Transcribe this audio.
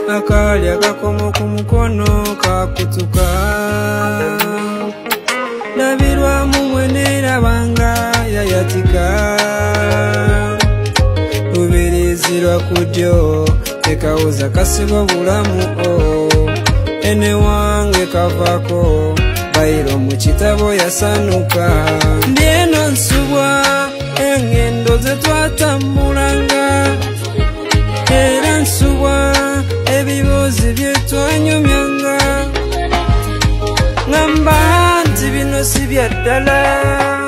akali akakomo ku mukono kakutuka labirwa mu mwenera banga yayatika lubirizirwa kudyo tekawuza kasiba bulamu ene wange kavako bayiro mu kitabo yasanuka ndieno nsubwa engendo ze twatambulanga era nsubwa ebibuuzi bye twanyumyanga ngamba nti bino si bya ddala